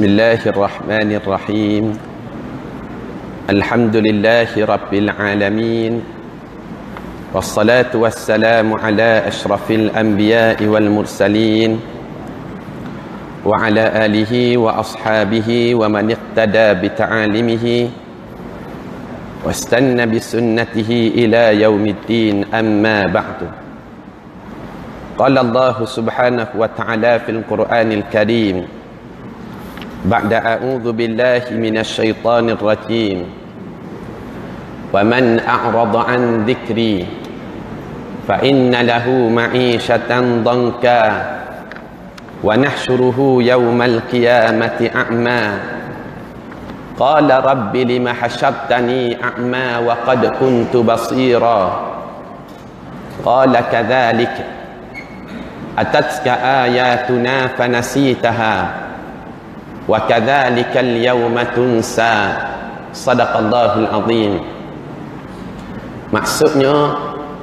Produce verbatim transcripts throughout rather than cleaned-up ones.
Bismillahirrahmanirrahim. Alhamdulillahi Rabbil Alamin. Wassalatu wassalamu ala ashrafil anbiya'i wal mursalin wa ala alihi wa ashabihi wa man iqtada bi ta'alimihi wastanna bi sunnatihi ila yaumiddin, amma ba'du. Qala Allah subhanahu wa ta'ala fil Qur'anil Karim ba'da a'udzu billahi minasy syaithanir rajim. Wa man a'rada 'an dzikri fa inna lahu ma'isyatan dhanka wa nahsyuruhu yawmal qiyamati a'ma. Qala rabbi lima hasyartani a'ma wa qad kuntu basira. Qala kadzalika atatka ayatuna fanasitaha wa kadzalikal yawma tunsa. Sadaqallahul azim. Maksudnya,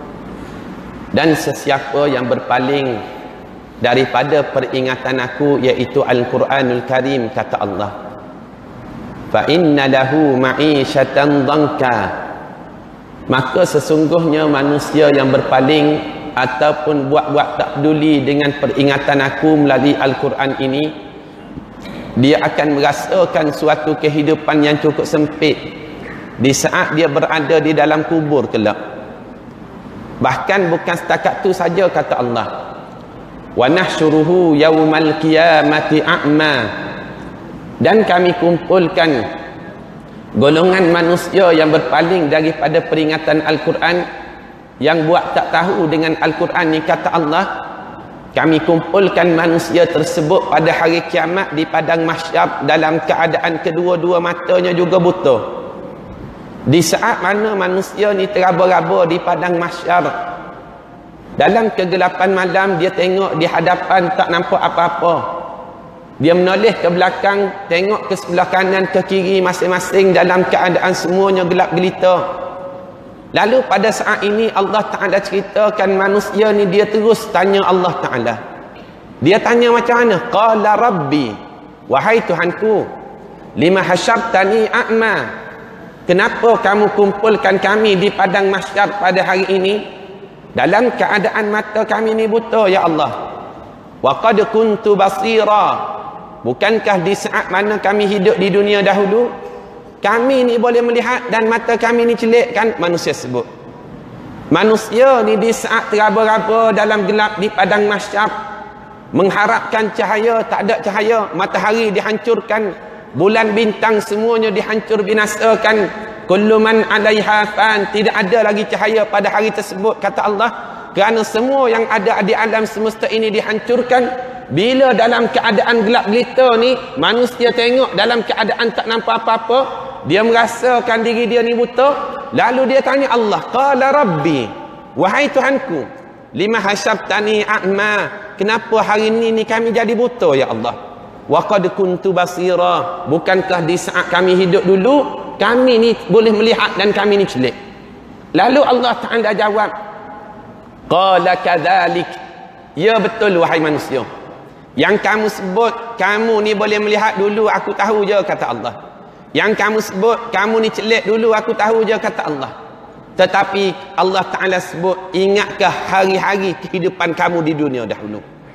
dan sesiapa yang berpaling daripada peringatan aku, iaitu Al-Quranul Karim, kata Allah, fa inna lahu ma'isyatan dhanka, maka sesungguhnya manusia yang berpaling ataupun buat-buat tak peduli dengan peringatan aku melalui Al-Quran ini, dia akan merasakan suatu kehidupan yang cukup sempit di saat dia berada di dalam kubur kelak. Bahkan bukan setakat tu saja, kata Allah, wa nahsyuruhu yaumal qiyamati a'ma, dan kami kumpulkan golongan manusia yang berpaling daripada peringatan Al-Quran, yang buat tak tahu dengan Al-Quran ni, kata Allah, kami kumpulkan manusia tersebut pada hari kiamat di padang mahsyar dalam keadaan kedua-dua matanya juga buta. Di saat mana manusia ni teraba-raba di padang mahsyar, dalam kegelapan malam, dia tengok di hadapan tak nampak apa-apa. Dia menoleh ke belakang, tengok ke sebelah kanan, ke kiri, masing-masing dalam keadaan semuanya gelap gelita. Lalu pada saat ini Allah Ta'ala ceritakan manusia ni, dia terus tanya Allah Ta'ala. Dia tanya macam mana? Qala rabbi, wahai Tuhanku, lima hasyartani a'ma, kenapa kamu kumpulkan kami di padang mahsyar pada hari ini dalam keadaan mata kami ni buta, ya Allah? Wa qad kuntu basira, bukankah di saat mana kami hidup di dunia dahulu, kami ni boleh melihat dan mata kami ni celik? Kan manusia sebut. Manusia ni di saat teraba-raba dalam gelap di padang mahsyar, mengharapkan cahaya, tak ada cahaya, matahari dihancurkan, bulan bintang semuanya dihancur binasakan, kullu man 'alaiha fan, tidak ada lagi cahaya pada hari tersebut, kata Allah, kerana semua yang ada di alam semesta ini dihancurkan. Bila dalam keadaan gelap gelita ni, manusia tengok dalam keadaan tak nampak apa-apa, dia merasakan diri dia ni buta. Lalu dia tanya Allah, qala rabbi, wahai Tuhanku, lima hasyartani a'ma, kenapa hari ini ni kami jadi buta, ya Allah? Wa qad kuntu basira, bukankah di saat kami hidup dulu, kami ni boleh melihat dan kami ni celik? Lalu Allah Ta'ala jawab, qala kadzalik, ya betul wahai manusia, yang kamu sebut kamu ni boleh melihat dulu, aku tahu je, kata Allah. Yang kamu sebut kamu ni celik dulu, aku tahu je, kata Allah. Tetapi Allah Ta'ala sebut, ingatkah hari-hari kehidupan kamu di dunia dahulu?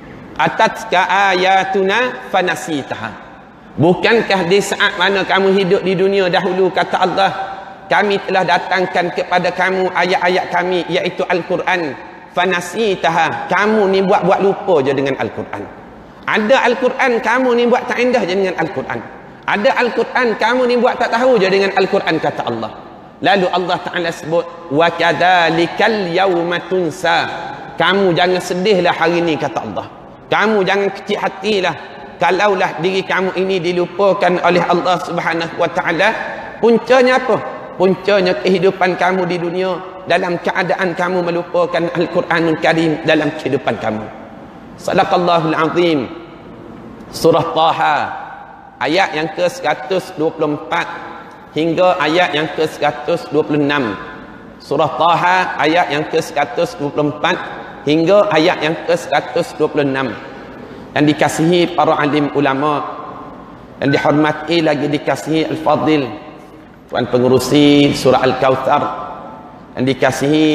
Atatka ayatuna fanasitaha, bukankah di saat mana kamu hidup di dunia dahulu, kata Allah, kami telah datangkan kepada kamu ayat-ayat kami, iaitu Al-Quran, fanasitaha, kamu ni buat-buat lupa je dengan Al-Quran. Ada Al-Quran, kamu ni buat tak indah je dengan Al-Quran. Ada Al-Quran, kamu ni buat tak tahu je dengan Al-Quran, kata Allah. Lalu Allah Ta'ala sebut, wa kadzalikal yawma tunsa, kamu jangan sedihlah hari ni, kata Allah. Kamu jangan kecil hatilah kalaulah diri kamu ini dilupakan oleh Allah Subhanahu wa Ta'ala. Puncanya apa? Puncanya kehidupan kamu di dunia dalam keadaan kamu melupakan Al-Quranul Karim dalam kehidupan kamu. Sadaqallahul azim. Surah Taha ayat yang ke seratus dua puluh empat hingga ayat yang ke seratus dua puluh enam. Surah Taha ayat yang ke seratus dua puluh empat hingga ayat yang ke seratus dua puluh enam. Dan dikasihi para alim ulama, yang dihormati lagi dikasihi Al-Fadil Tuan Pengerusi Surah Al-Kautsar, yang dikasihi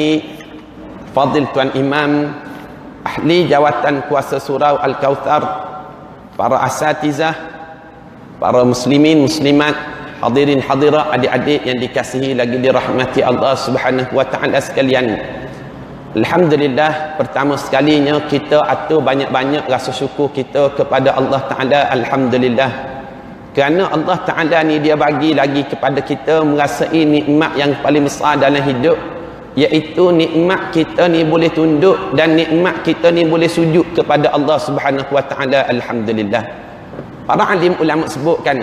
Fadil Tuan Imam Ahli Jawatan Kuasa Surau Al-Kautsar, para asatizah, para muslimin, muslimat, hadirin hadirat, adik-adik yang dikasihi lagi dirahmati Allah Subhanahu wa taala sekalian. Alhamdulillah, pertama sekalinya kita atur banyak-banyak rasa syukur kita kepada Allah Taala. Alhamdulillah, kerana Allah Taala ni dia bagi lagi kepada kita merasai nikmat yang paling besar dalam hidup, iaitu nikmat kita ni boleh tunduk dan nikmat kita ni boleh sujud kepada Allah Subhanahu wa taala. Alhamdulillah. Para alim ulama sebutkan,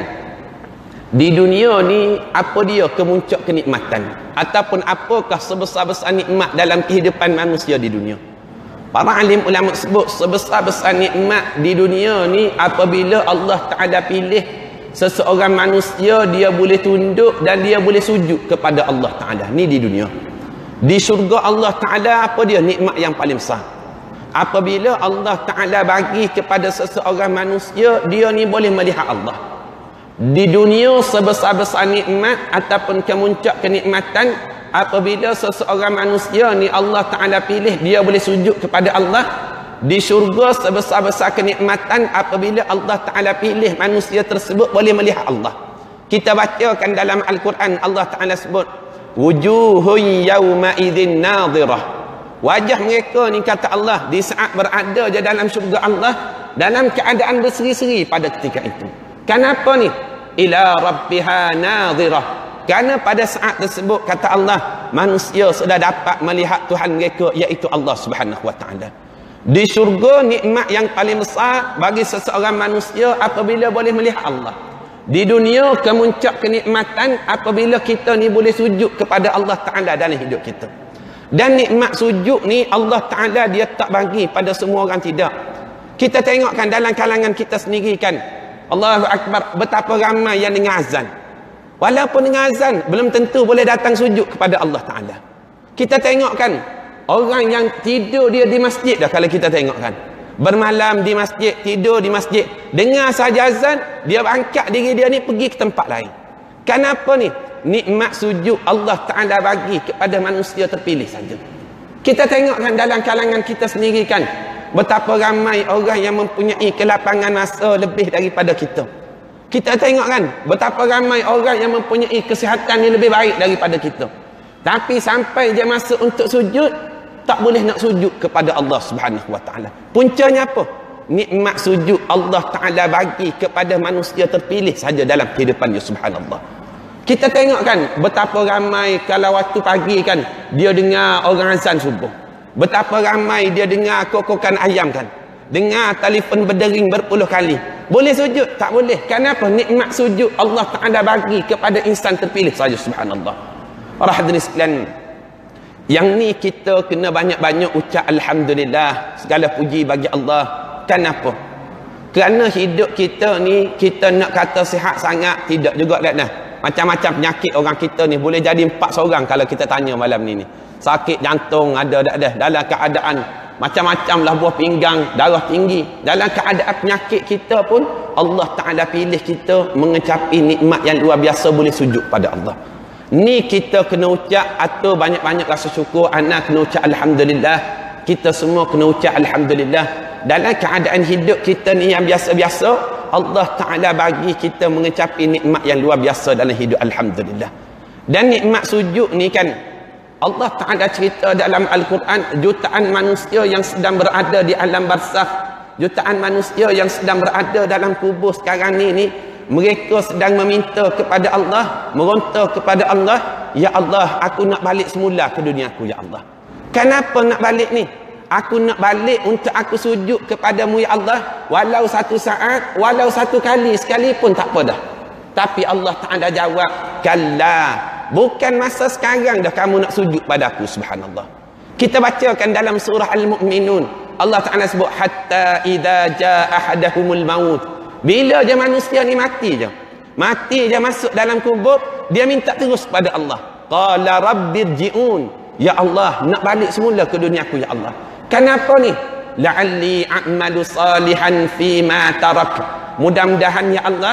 di dunia ni apa dia kemuncak kenikmatan, ataupun apakah sebesar-besar nikmat dalam kehidupan manusia di dunia? Para alim ulama sebut sebesar-besar nikmat di dunia ni apabila Allah Taala pilih seseorang manusia dia boleh tunduk dan dia boleh sujud kepada Allah Taala. Ni di dunia. Di syurga Allah Taala apa dia nikmat yang paling besar? Apabila Allah Taala bagi kepada seseorang manusia dia ni boleh melihat Allah. Di dunia sebesar-besar nikmat ataupun kemuncak kenikmatan apabila seseorang manusia ni Allah Ta'ala pilih dia boleh sujud kepada Allah. Di syurga sebesar-besar kenikmatan apabila Allah Ta'ala pilih manusia tersebut boleh melihat Allah. Kita bacakan dalam Al-Quran, Allah Ta'ala sebut wujuhun yawma idzin nadhirah, wajah mereka ni kata Allah di saat berada je dalam syurga Allah dalam keadaan berseri-seri pada ketika itu. Kenapa ni? Ila rabbiha nadhirah, kerana pada saat tersebut kata Allah manusia sudah dapat melihat Tuhan mereka, iaitu Allah Subhanahu wa taala. Di syurga nikmat yang paling besar bagi seseorang manusia apabila boleh melihat Allah. Di dunia kemuncak kenikmatan apabila kita ni boleh sujud kepada Allah Taala dalam hidup kita. Dan nikmat sujud ni Allah Taala dia tak bagi pada semua orang, tidak. Kita tengokkan dalam kalangan kita sendiri kan, Allahu Akbar, betapa ramai yang dengar azan. Walaupun dengan azan belum tentu boleh datang sujud kepada Allah Taala. Kita tengokkan orang yang tidur dia di masjid dah, kalau kita tengokkan bermalam di masjid, tidur di masjid, dengar saja azan dia angkat diri dia ni pergi ke tempat lain. Kenapa ni? Nikmat sujud Allah Taala bagi kepada manusia terpilih saja. Kita tengokkan dalam kalangan kita sendiri kan, betapa ramai orang yang mempunyai kelapangan masa lebih daripada kita. Kita tengok kan, betapa ramai orang yang mempunyai kesihatan yang lebih baik daripada kita. Tapi sampai dia masa untuk sujud, tak boleh nak sujud kepada Allah Subhanahu wa taala. Puncanya apa? Nikmat sujud Allah Taala bagi kepada manusia terpilih saja dalam kehidupannya, subhanallah. Kita tengok kan, betapa ramai kalau waktu pagi kan, dia dengar orang azan subuh. Betapa ramai dia dengar kokokan ayam kan, dengar telefon berdering berpuluh kali. Boleh sujud? Tak boleh. Kenapa? Nikmat sujud Allah Ta'ala bagi kepada insan terpilih saja, subhanallah. Para hadirin sekalian, yang ni kita kena banyak-banyak ucap Alhamdulillah, segala puji bagi Allah. Kenapa? Kerana hidup kita ni, kita nak kata sihat sangat, tidak juga dah. Macam-macam penyakit orang kita ni, boleh jadi empat seorang kalau kita tanya malam ni ni. Sakit jantung ada dah dah, dalam keadaan macam-macam lah, buah pinggang, darah tinggi. Dalam keadaan penyakit kita pun Allah Ta'ala pilih kita mengecapi nikmat yang luar biasa, boleh sujud pada Allah. Ni kita kena ucap atau banyak-banyak rasa syukur. Anak kena ucap Alhamdulillah, kita semua kena ucap Alhamdulillah. Dalam keadaan hidup kita ni yang biasa-biasa, Allah Ta'ala bagi kita mengecapi nikmat yang luar biasa dalam hidup. Alhamdulillah. Dan nikmat sujud ni kan, Allah Ta'ala cerita dalam Al-Quran, jutaan manusia yang sedang berada di alam barzakh, jutaan manusia yang sedang berada dalam kubur sekarang ni, ni mereka sedang meminta kepada Allah, meronta kepada Allah, ya Allah, aku nak balik semula ke dunia aku, ya Allah. Kenapa nak balik ni? Aku nak balik untuk aku sujud kepadamu, ya Allah, walau satu saat, walau satu kali sekalipun tak apa dah. Tapi Allah Ta'ala jawab, kalla, bukan masa sekarang dah kamu nak sujud pada aku, subhanallah. Kita bacakan dalam surah Al-Mu'minun, Allah Ta'ala sebut, hatta idza jaa ahadahumul maut, bila je manusia ni mati je, mati je masuk dalam kubur, dia minta terus pada Allah, qala rabbirji'un, ya Allah, nak balik semula ke dunia aku, ya Allah. Kenapa ni? La'alli a'malu salihan fi ma tarak, mudah-mudahan ya Allah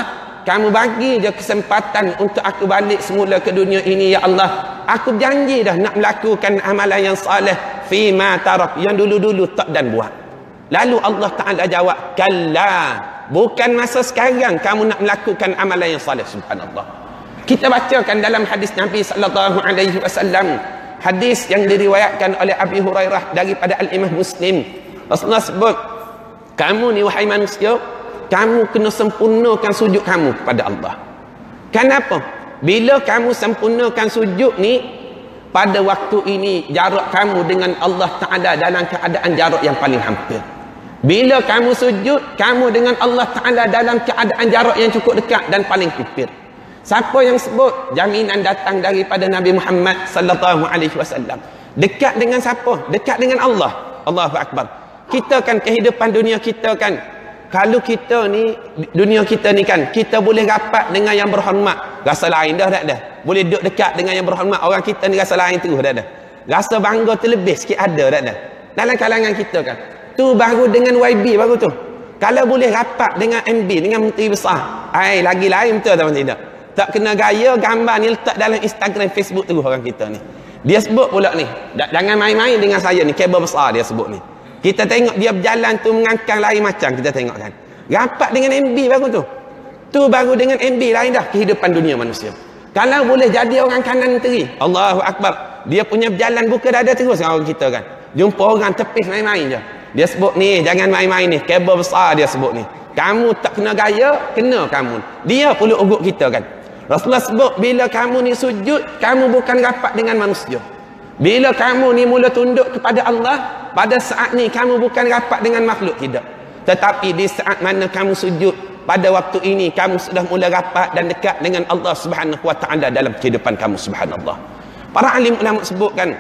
kamu bagi je kesempatan untuk aku balik semula ke dunia ini ya Allah. Aku janji dah nak melakukan amalan yang saleh fima tarak, yang dulu-dulu tak dan buat. Lalu Allah Ta'ala jawab, kalla, bukan masa sekarang kamu nak melakukan amalan yang saleh. Subhanallah. Kita bacakan dalam hadis Nabi sallallahu alaihi wasallam, hadis yang diriwayatkan oleh Abi Hurairah daripada Al-Imam Muslim. Rasulullah sebut, kamu ni wahai manusia, kamu kena sempurnakan sujud kamu kepada Allah. Kenapa? Bila kamu sempurnakan sujud ni, pada waktu ini jarak kamu dengan Allah Ta'ala dalam keadaan jarak yang paling hampir. Bila kamu sujud, kamu dengan Allah Ta'ala dalam keadaan jarak yang cukup dekat dan paling hampir. Siapa yang sebut? Jaminan datang daripada Nabi Muhammad sallallahu alaihi wasallam. Dekat dengan siapa? Dekat dengan Allah. Allahu Akbar. Kita kan kehidupan dunia kita kan, kalau kita ni, dunia kita ni kan, kita boleh rapat dengan yang berhormat, rasa lain dah, dah, dah. Boleh duduk dekat dengan yang berhormat, orang kita ni rasa lain terus, dah, dah. Rasa bangga terlebih sikit ada, dah, dah. Dalam kalangan kita kan. Tu baru dengan Y B baru tu. Kalau boleh rapat dengan M B, dengan menteri besar, ai lagi lain betul atau tidak? Tak kena gaya, gambar ni letak dalam Instagram, Facebook terus orang kita ni. Dia sebut pula ni, jangan main-main dengan saya ni, kabel besar dia sebut ni. Kita tengok dia berjalan tu mengangkang lain macam, kita tengok kan. Rapat dengan M B baru tu. Tu baru dengan M B lain dah kehidupan dunia manusia. Kalau boleh jadi orang kanan teri, Allahu Akbar. Dia punya berjalan buka dada terus orang kita kan. Jumpa orang tepis main-main je. Dia sebut ni, jangan main-main ni, kabel besar dia sebut ni. Kamu tak kena gaya, kena kamu. Dia pula ugut kita kan. Rasulullah sebut, bila kamu ni sujud, kamu bukan rapat dengan manusia. Bila kamu ni mula tunduk kepada Allah, pada saat ni kamu bukan rapat dengan makhluk, tidak. Tetapi di saat mana kamu sujud, pada waktu ini kamu sudah mula rapat dan dekat dengan Allah Subhanahu wa taala dalam kehidupan kamu. Subhanallah. Para alim ulama sebutkan,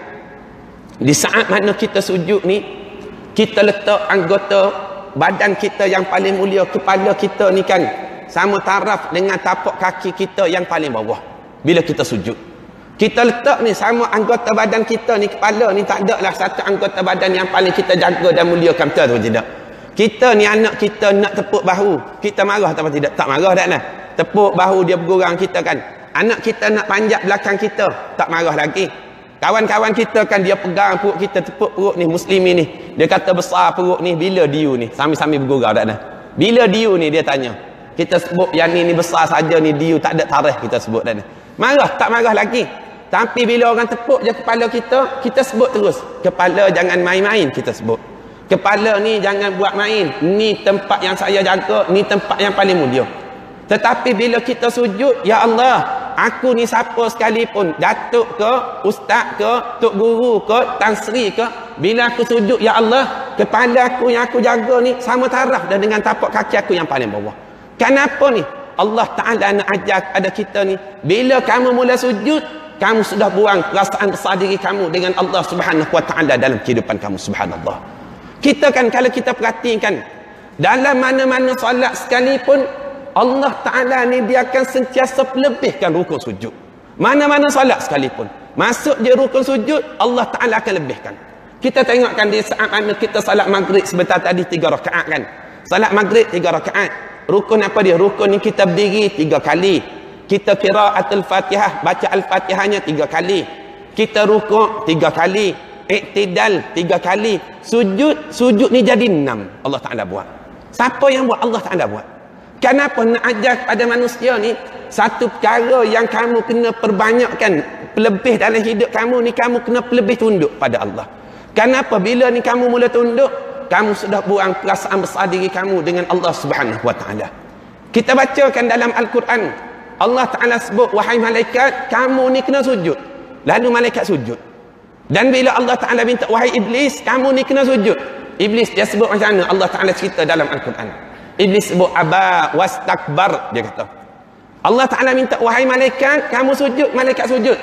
di saat mana kita sujud ni, kita letak anggota badan kita yang paling mulia, kepala kita ni kan, sama taraf dengan tapak kaki kita yang paling bawah. Bila kita sujud, kita letak ni sama anggota badan kita ni, kepala ni tak ada lah satu anggota badan yang paling kita jaga dan muliakan, betul atau tidak? Kita ni anak kita nak tepuk bahu, kita marah atau tidak? Tak marah dah lah. Tepuk bahu dia bergurang kita kan. Anak kita nak panjat belakang kita, tak marah lagi. Kawan-kawan kita kan dia pegang perut kita, tepuk perut ni, Muslimi ni. Dia kata besar perut ni, bila diu ni? Sambil-sambil bergurau dah dah. Bila diu ni dia tanya. Kita sebut yang ni ni besar saja ni, diu tak ada tarikh, kita sebut dah dah. Marah, tak marah lagi. Tapi bila orang tepuk je kepala kita, kita sebut terus. Kepala jangan main-main, kita sebut. Kepala ni jangan buat main. Ni tempat yang saya jaga, ni tempat yang paling mulia. Tetapi bila kita sujud, ya Allah, aku ni siapa sekalipun, datuk ke, ustaz ke, tok guru ke, tan sri ke, bila aku sujud, ya Allah, kepala aku yang aku jaga ni sama taraf dan dengan tapak kaki aku yang paling bawah. Kenapa ni? Allah Ta'ala nak ajar kepada kita ni, bila kamu mula sujud, kamu sudah buang perasaan besar diri kamu dengan Allah Subhanahu wa taala dalam kehidupan kamu. Subhanallah. Kita kan kalau kita perhatikan dalam mana-mana solat sekalipun, Allah Ta'ala ni dia akan sentiasa lebihkan rukun sujud. Mana-mana solat sekalipun, masuk je rukun sujud, Allah Ta'ala akan lebihkan. Kita tengokkan di saat mana kita salat maghrib sebentar tadi tiga rakaat kan. Salat maghrib tiga rakaat. Rukun apa dia? Rukun ni kita berdiri tiga kali. Kita qiraatul Fatihah, baca Al-Fatihahnya tiga kali. Kita rukuk tiga kali. Iktidal tiga kali. Sujud, sujud ni jadi enam. Allah Ta'ala buat. Siapa yang buat? Allah Ta'ala buat. Kenapa nak ajar kepada manusia ni, satu perkara yang kamu kena perbanyakkan, lebih dalam hidup kamu ni, kamu kena lebih tunduk pada Allah. Kenapa? Bila ni kamu mula tunduk, kamu sudah buang perasaan besar diri kamu dengan Allah Subhanahu wa taala. Kita bacakan dalam Al-Quran, Allah Ta'ala sebut, wahai malaikat, kamu ni kena sujud. Lalu malaikat sujud. Dan bila Allah Ta'ala minta, wahai iblis, kamu ni kena sujud. Iblis dia sebut macam mana? Allah Ta'ala cerita dalam Al-Quran. Iblis sebut aba wastakbar, dia kata. Allah Ta'ala minta, wahai malaikat, kamu sujud, malaikat sujud.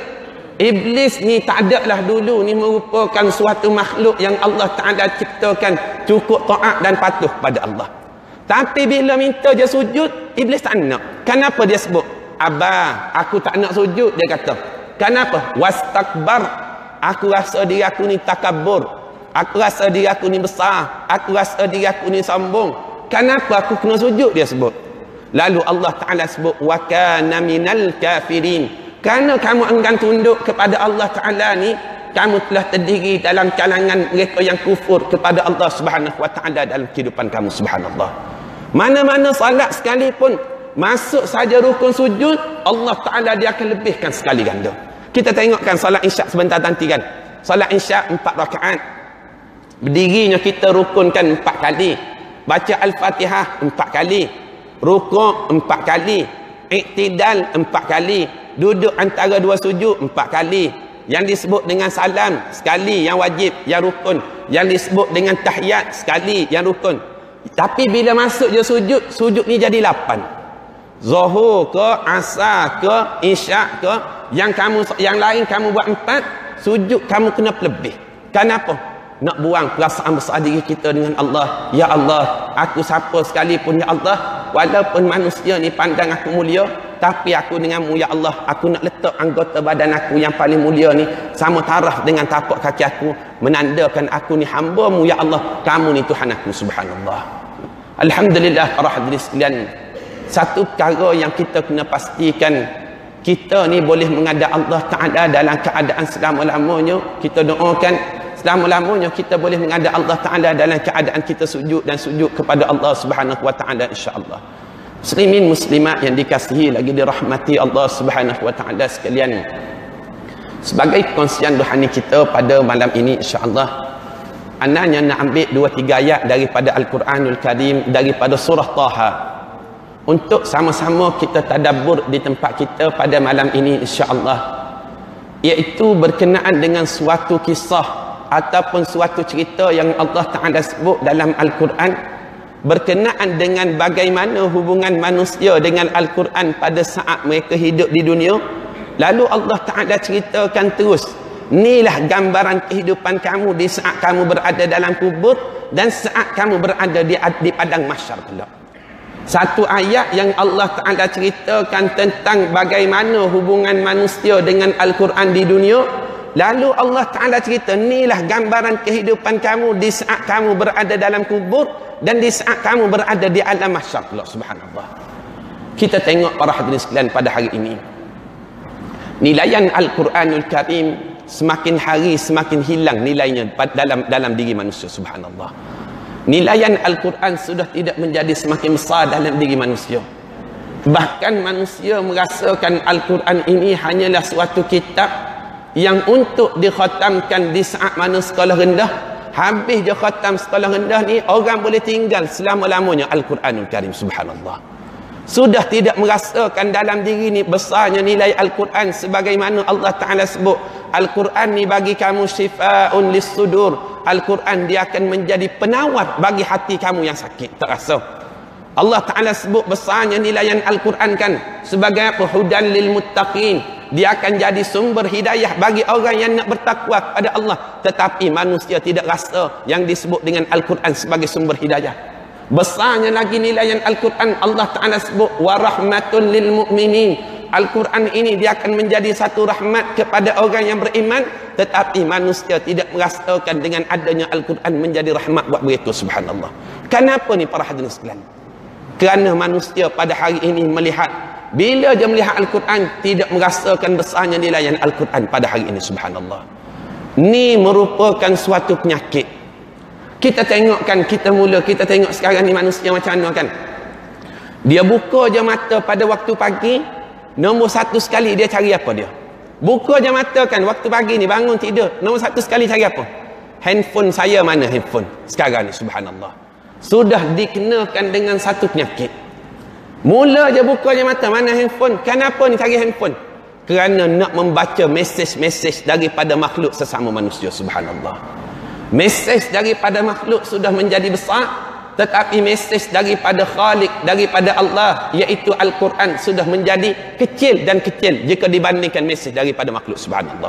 Iblis ni tak ada lah dulu ni merupakan suatu makhluk yang Allah Ta'ala ciptakan cukup taat dan patuh pada Allah. Tapi bila minta dia sujud, iblis tak nak. Kenapa dia sebut? Aba, aku tak nak sujud, dia kata. Kenapa? Wastakbar, aku rasa diri aku ni takabur. Aku rasa diri aku ni besar. Aku rasa diri aku ni sombong. Kenapa aku kena sujud, dia sebut. Lalu Allah Ta'ala sebut wa kana minal kafirin. Kerana kamu enggan tunduk kepada Allah Ta'ala ni, kamu telah terdiri dalam kalangan mereka yang kufur kepada Allah Subhanahu wa Ta'ala dalam kehidupan kamu. Subhanallah. Mana-mana salat sekalipun, masuk saja rukun sujud, Allah Ta'ala dia akan lebihkan sekali ganda. Kita tengokkan salat isyak sebentar nanti kan. Salat isyak empat rakaat. Berdirinya kita rukunkan empat kali. Baca Al-Fatihah empat kali. Rukuk empat kali. Iktidal empat kali. Duduk antara dua sujud empat kali. Yang disebut dengan salam sekali, yang wajib, yang rukun. Yang disebut dengan tahiyat sekali, yang rukun. Tapi bila masuk je sujud, sujud ni jadi lapan. Zuhur ke, asar ke, isyak ke, yang kamu yang lain kamu buat empat, sujud kamu kena lebih. Kenapa? Nak buang perasaan besar diri kita dengan Allah. Ya Allah, aku siapa sekalipun ya Allah, walaupun manusia ni pandang aku mulia, tapi aku denganmu ya Allah, aku nak letak anggota badan aku yang paling mulia ni sama taraf dengan tapak kaki aku, menandakan aku ni hamba-Mu ya Allah, kamu ni Tuhan aku. Subhanallah. Alhamdulillah para hadirin sekalian, satu perkara yang kita kena pastikan, kita ni boleh menghadap Allah Ta'ala dalam keadaan selama-lamanya. Kita doakan selama-lamanya kita boleh menghadap Allah Ta'ala dalam keadaan kita sujud dan sujud kepada Allah Subhanahu wa Ta'ala, insya-Allah. Muslimin muslimat yang dikasihi lagi dirahmati Allah Subhanahu wa Ta'ala sekalian, sebagai perkongsian rohani kita pada malam ini, insya-Allah anaknya nak ambil dua tiga ayat daripada Al-Quranul Karim, daripada surah Taha, untuk sama-sama kita tadabbur di tempat kita pada malam ini, insya-Allah, iaitu berkenaan dengan suatu kisah ataupun suatu cerita yang Allah Ta'ala sebut dalam Al-Quran, berkenaan dengan bagaimana hubungan manusia dengan Al-Quran pada saat mereka hidup di dunia. Lalu Allah Ta'ala ceritakan terus, inilah gambaran kehidupan kamu di saat kamu berada dalam kubur dan saat kamu berada di, di padang mahsyar pula. Satu ayat yang Allah Ta'ala ceritakan tentang bagaimana hubungan manusia dengan Al-Quran di dunia. Lalu Allah Ta'ala cerita, inilah gambaran kehidupan kamu di saat kamu berada dalam kubur dan di saat kamu berada di alam mahsyar pula. Subhanallah. Kita tengok para hadirin sekalian pada hari ini, nilaian Al-Quranul Karim semakin hari semakin hilang nilainya dalam dalam diri manusia. Subhanallah. Nilaian Al-Quran sudah tidak menjadi semakin besar dalam diri manusia. Bahkan manusia merasakan Al-Quran ini hanyalah suatu kitab yang untuk dikhatamkan di saat mana sekolah rendah. Habis je khatam sekolah rendah ni, orang boleh tinggal selama-lamanya Al-Quranul Karim. Subhanallah. Sudah tidak merasakan dalam diri ni besarnya nilai Al-Quran, sebagaimana Allah Ta'ala sebut, Al-Quran ni bagi kamu syifa'un lis-sudur. Al-Quran dia akan menjadi penawar bagi hati kamu yang sakit, terasa. Allah Ta'ala sebut besarnya nilaian Al-Quran kan sebagai apa? Hudan lil muttaqin. Dia akan jadi sumber hidayah bagi orang yang nak bertakwa kepada Allah. Tetapi manusia tidak rasa yang disebut dengan Al-Quran sebagai sumber hidayah. Besarnya lagi nilaian Al-Quran, Allah Ta'ala sebut wa rahmatul lil mu'minin. Al-Quran ini dia akan menjadi satu rahmat kepada orang yang beriman. Tetapi manusia tidak merasakan dengan adanya Al-Quran menjadi rahmat buat mereka. Subhanallah. Kenapa ni para hadirin sekalian? Kerana manusia pada hari ini melihat, bila dia melihat Al-Quran, tidak merasakan besarnya nilaian Al-Quran pada hari ini. Subhanallah. Ini merupakan suatu penyakit. Kita tengokkan, kita mula, kita tengok sekarang ni manusia macam mana kan. Dia buka je mata pada waktu pagi, nombor satu sekali dia cari apa dia? Buka je mata kan, waktu pagi ni bangun tidur, nombor satu sekali cari apa? Handphone saya mana handphone? Sekarang ni, subhanallah. Sudah dikenakan dengan satu penyakit. Mula je buka je mata, mana handphone? Kenapa ni cari handphone? Kerana nak membaca mesej-mesej daripada makhluk sesama manusia. Subhanallah. Mesej daripada makhluk sudah menjadi besar, tetapi mesej daripada Khalik, daripada Allah, iaitu Al-Quran, sudah menjadi kecil dan kecil jika dibandingkan mesej daripada makhluk. Subhanallah.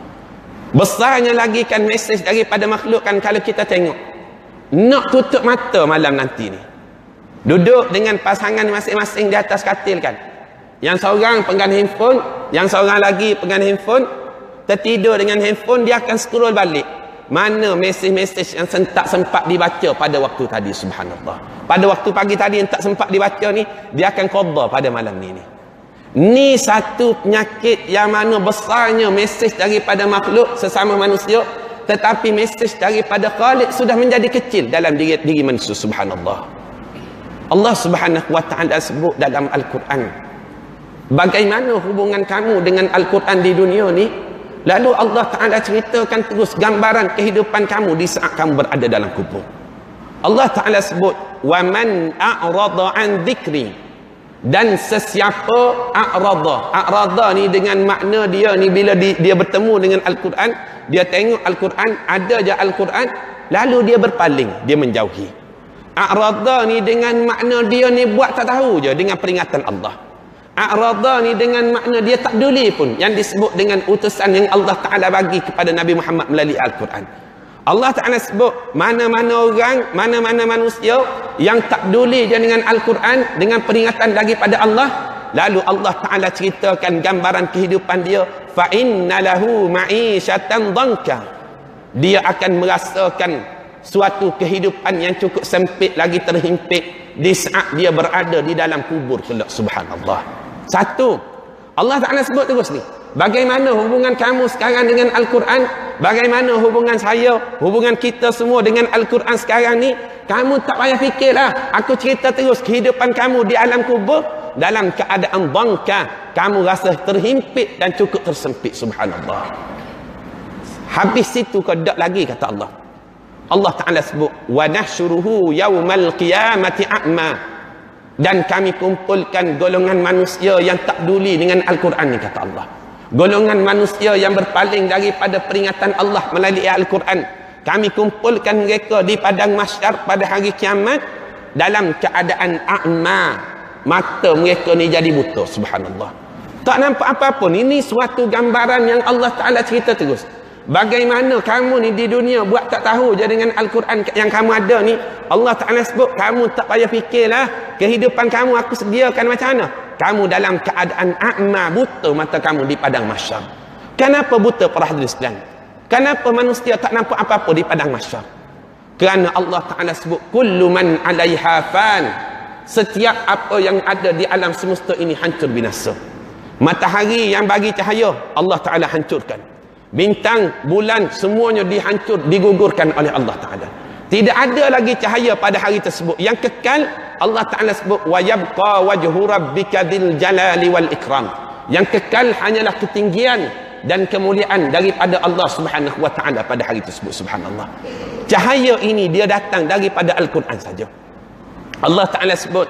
Besarnya lagi kan mesej daripada makhluk kan, kalau kita tengok, nak tutup mata malam nanti ni, duduk dengan pasangan masing-masing di atas katil kan, yang seorang pegang handphone, yang seorang lagi pegang handphone, tertidur dengan handphone, dia akan scroll balik. mana mesej-mesej yang tak sempat dibaca pada waktu tadi, subhanallah. Pada waktu pagi tadi yang tak sempat dibaca ni, dia akan qada pada malam ni. Ni, ni satu penyakit yang mana besarnya mesej daripada makhluk sesama manusia, tetapi mesej daripada Khaliq sudah menjadi kecil dalam diri, diri manusia, subhanallah. Allah Subhanahu wa ta'ala sebut dalam Al-Quran, bagaimana hubungan kamu dengan Al-Quran di dunia ni. Lalu Allah Ta'ala ceritakan terus gambaran kehidupan kamu di saat kamu berada dalam kubur. Allah Ta'ala sebut, وَمَنْ أَعْرَضَ عَنْ ذِكْرِ, dan sesiapa a'rada. A'rada ni dengan makna dia ni, bila di, dia bertemu dengan Al-Quran, dia tengok Al-Quran, ada je Al-Quran, lalu dia berpaling, dia menjauhi. A'rada ni dengan makna dia ni buat tak tahu je dengan peringatan Allah. A'rada ni dengan makna dia tak peduli pun yang disebut dengan utusan yang Allah Ta'ala bagi kepada Nabi Muhammad melalui Al-Quran. Allah Ta'ala sebut mana-mana orang, mana-mana manusia yang tak peduli je dengan Al-Quran, dengan peringatan daripada Allah, lalu Allah Ta'ala ceritakan gambaran kehidupan dia, فَإِنَّ لَهُ مَعِيشَةً ضَنْكَ, dia akan merasakan suatu kehidupan yang cukup sempit lagi, terhimpit di saat dia berada di dalam kubur kelak, subhanallah. Satu, Allah Ta'ala sebut terus ni, bagaimana hubungan kamu sekarang dengan Al-Quran, bagaimana hubungan saya, hubungan kita semua dengan Al-Quran sekarang ni. Kamu tak payah fikirlah, aku cerita terus kehidupan kamu di alam kubur dalam keadaan bangka, kamu rasa terhimpit dan cukup tersempit, subhanallah. Habis situ kedak lagi kata Allah. Allah Ta'ala sebut, wa nahsyuruhu yaumal qiyamati a'ma, dan kami kumpulkan golongan manusia yang tak peduli dengan Al-Quran ni kata Allah. Golongan manusia yang berpaling daripada peringatan Allah melalui Al-Quran, kami kumpulkan mereka di padang mahsyar pada hari kiamat dalam keadaan a'ma, mata mereka ni jadi buta, subhanallah. Tak nampak apa-apa. Ini suatu gambaran yang Allah Ta'ala cerita terus. Bagaimana kamu ni di dunia buat tak tahu je dengan Al-Quran yang kamu ada ni. Allah Ta'ala sebut, kamu tak payah fikirlah, kehidupan kamu aku sediakan macam mana. Kamu dalam keadaan a'ma, buta mata kamu di padang mahsyar. Kenapa buta para hadirin sekalian? Kenapa manusia tak nampak apa-apa di padang mahsyar? Kerana Allah Ta'ala sebut, kullu man 'alaiha fan, setiap apa yang ada di alam semesta ini hancur binasa. Matahari yang bagi cahaya, Allah Ta'ala hancurkan. Bintang, bulan, semuanya dihancur, digugurkan oleh Allah Ta'ala. Tidak ada lagi cahaya pada hari tersebut. Yang kekal, Allah Ta'ala sebut, wa yabqa wajhu rabbika dzil jalali wal ikram. Yang kekal hanyalah ketinggian dan kemuliaan daripada Allah Subhanahu wa Ta'ala pada hari tersebut, subhanallah. Cahaya ini dia datang daripada Al-Quran saja. Allah Ta'ala sebut,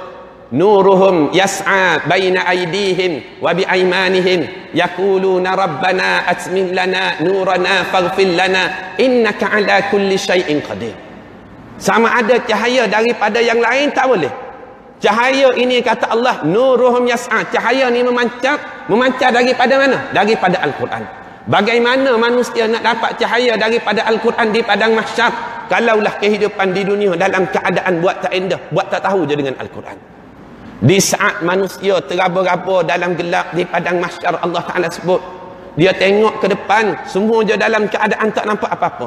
nuruhum yas'a baina aydihim wa bi aymanihim yaquluna rabbana atmim lana nurana faghfir lana innaka ala kulli syai'in qadir. Sama ada cahaya daripada yang lain tak boleh. Cahaya ini kata Allah, nuruhum yas'a, cahaya ni memancar, memancar daripada mana? Daripada Al-Quran. Bagaimana manusia nak dapat cahaya daripada Al-Quran di padang mahsyar kalaulah kehidupan di dunia dalam keadaan buat tak indah, buat tak tahu je dengan Al-Quran. Di saat manusia teraba-raba dalam gelap di padang mahsyar, Allah Ta'ala sebut, dia tengok ke depan, semua je dalam keadaan tak nampak apa-apa.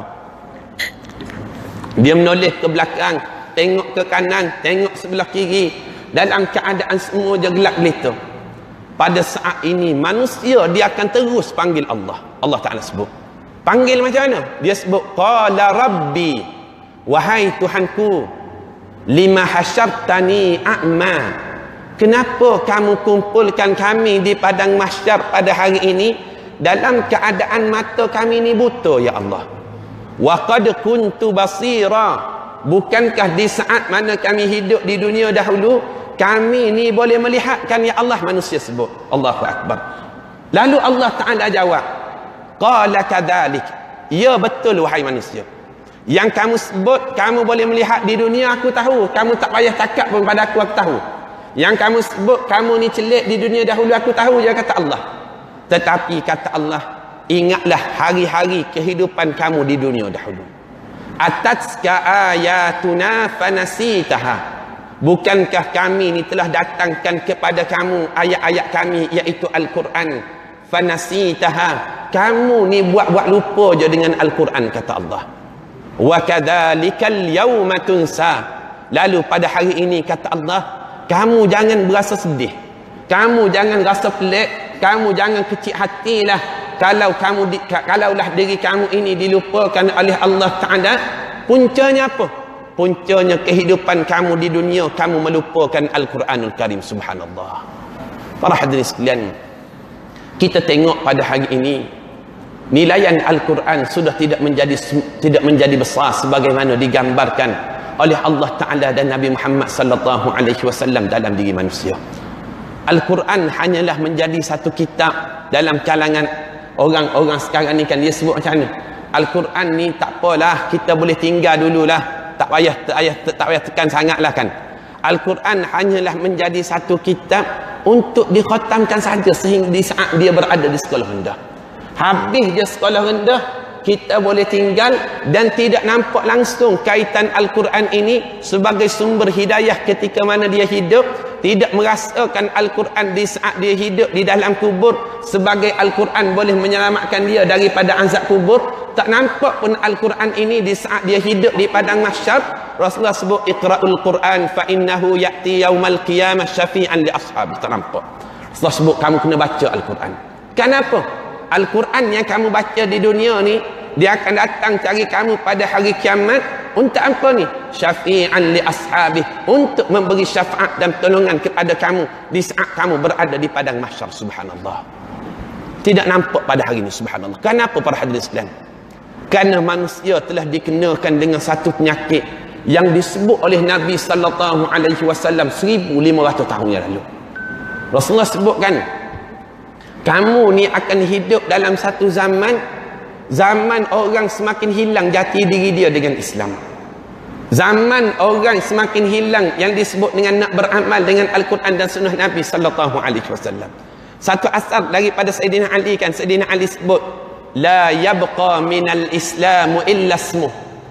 Dia menoleh ke belakang, tengok ke kanan, tengok sebelah kiri, dalam keadaan semua je gelap gelita. Pada saat ini manusia dia akan terus panggil Allah. Allah Ta'ala sebut, panggil macam mana? Dia sebut, qala rabbi, wahai Tuhanku, lima hasyartani a'ma, kenapa kamu kumpulkan kami di padang mahsyar pada hari ini dalam keadaan mata kami ni buta, ya Allah. Wa qad kuntu basira, bukankah di saat mana kami hidup di dunia dahulu kami ni boleh melihatkan, ya Allah? Manusia sebut, Allahu Akbar. Lalu Allah Ta'ala jawab, qala kadzalik, ya betul wahai manusia, yang kamu sebut kamu boleh melihat di dunia aku tahu, kamu tak payah cakap pun pada aku, aku tahu. Yang kamu sebut kamu ni celik di dunia dahulu aku tahu je, kata Allah. Tetapi kata Allah, ingatlah hari-hari kehidupan kamu di dunia dahulu. Atatska ayatuna fanasitaha, bukankah kami ni telah datangkan kepada kamu ayat-ayat kami, iaitu Al-Quran. Fanasitaha, kamu ni buat-buat lupa je dengan Al-Quran, kata Allah. Wa kadzalikal yauma tunsa. Lalu pada hari ini kata Allah, kamu jangan berasa sedih, kamu jangan rasa pelik, kamu jangan kecil hatilah kalau kamu di, kalaulah diri kamu ini dilupakan oleh Allah Taala. Puncanya apa? Puncanya kehidupan kamu di dunia kamu melupakan Al-Quranul Karim. Subhanallah. Para hadirin sekalian, kita tengok pada hari ini nilaian Al-Quran sudah tidak menjadi tidak menjadi besar sebagaimana digambarkan oleh Allah Ta'ala dan Nabi Muhammad sallallahu alaihi wasallam dalam diri manusia. Al-Quran hanyalah menjadi satu kitab dalam kalangan orang-orang sekarang ni, kan dia sebut macam mana? Al-Quran ni tak apalah, kita boleh tinggal dululah, tak payah tak payah tak payah tekan sangatlah kan. Al-Quran hanyalah menjadi satu kitab untuk dikhatamkan saja sehingga di saat dia berada di sekolah rendah. Habis dia sekolah rendah, kita boleh tinggal dan tidak nampak langsung kaitan Al-Quran ini sebagai sumber hidayah ketika mana dia hidup, tidak merasakan Al-Quran di saat dia hidup di dalam kubur sebagai Al-Quran boleh menyelamatkan dia daripada azab kubur. Tak nampak pun Al-Quran ini di saat dia hidup di padang mahsyar. Rasulullah sebut iqra'ul Quran fa innahu ya'ti yaumal qiyamah syafi'an li ashabi. Tak nampak. Rasulullah sebut kamu kena baca Al-Quran. Kenapa? Al-Quran yang kamu baca di dunia ni, dia akan datang cari kamu pada hari kiamat. Untuk apa ni? Syafi'an li ashabi, untuk memberi syafaat dan pertolongan kepada kamu di saat kamu berada di padang mahsyar. Subhanallah. Tidak nampak pada hari ini. Subhanallah. Kenapa para hadirin sekalian? Kerana manusia telah dikenakan dengan satu penyakit yang disebut oleh Nabi sallallahu alaihi wasallam seribu lima ratus tahun yang lalu. Rasulullah sebutkan, kamu ni akan hidup dalam satu zaman, zaman orang semakin hilang jati diri dia dengan Islam. Zaman orang semakin hilang yang disebut dengan nak beramal dengan Al-Quran dan sunnah Nabi sallallahu alaihi wasallam. Satu asar daripada Sayyidina Ali, kan Sayyidina Ali sebut, la yabqa minal islamu illa ismuh.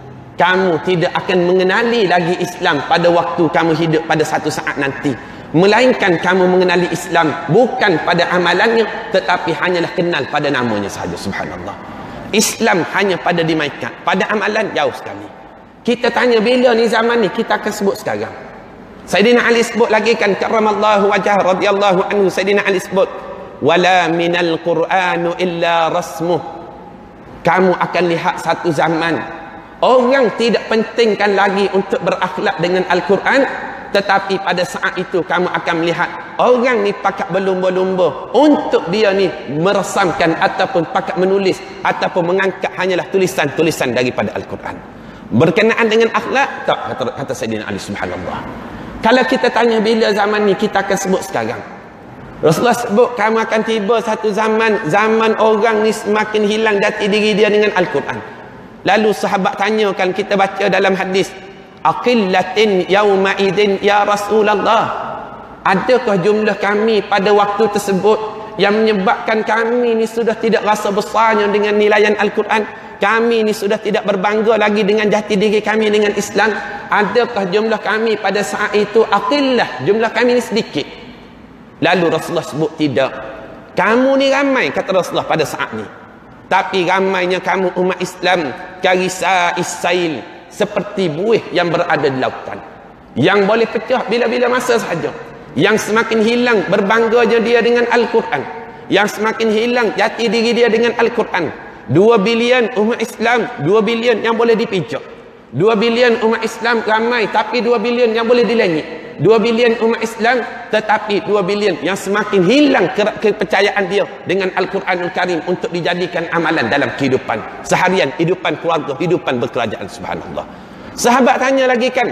Kamu tidak akan mengenali lagi Islam pada waktu kamu hidup pada satu saat nanti, melainkan kamu mengenali Islam bukan pada amalannya, tetapi hanyalah kenal pada namanya sahaja. Subhanallah. Islam hanya pada dimaikat, pada amalan jauh sekali. Kita tanya bila ni zaman ni, kita akan sebut sekarang. Sayyidina Ali sebut lagi, kan karramallahu wajhah radhiyallahu anhu, Sayyidina Ali sebut, wala minal qur'anu illa rasmuh. Kamu akan lihat satu zaman orang tidak pentingkan lagi untuk berakhlak dengan Al-Quran, tetapi pada saat itu kamu akan melihat orang ni pakat berlumba-lumba untuk dia ni meresamkan ataupun pakat menulis ataupun mengangkat hanyalah tulisan-tulisan daripada Al-Quran. Berkenaan dengan akhlak, tak, kata, kata Sayyidina Ali. Subhanallah. Kalau kita tanya bila zaman ni, kita akan sebut sekarang. Rasulullah sebut kamu akan tiba satu zaman, zaman orang ni semakin hilang jati diri dia dengan Al-Quran. Lalu sahabat tanyakan, kita baca dalam hadis, aqillatin yawma idin ya Rasulullah, adakah jumlah kami pada waktu tersebut yang menyebabkan kami ni sudah tidak rasa besarnya dengan nilaian Al-Quran, kami ni sudah tidak berbangga lagi dengan jati diri kami dengan Islam? Adakah jumlah kami pada saat itu aqillah, jumlah kami ni sedikit? Lalu Rasulullah sebut tidak, kamu ni ramai, kata Rasulullah pada saat ni, tapi ramainya kamu umat Islam karisa isail, seperti buih yang berada di lautan, yang boleh pecah bila-bila masa sahaja, yang semakin hilang berbangganya dia dengan Al-Quran, yang semakin hilang jati diri dia dengan Al-Quran. Dua bilion umat Islam, dua bilion yang boleh dipijak. Dua bilion umat Islam ramai, tapi dua bilion yang boleh dilengit. Dua bilion umat Islam, tetapi dua bilion yang semakin hilang ke kepercayaan dia dengan Al-Quranul Karim untuk dijadikan amalan dalam kehidupan seharian, kehidupan keluarga, kehidupan berkerajaan. Subhanallah. Sahabat tanya lagi, kan,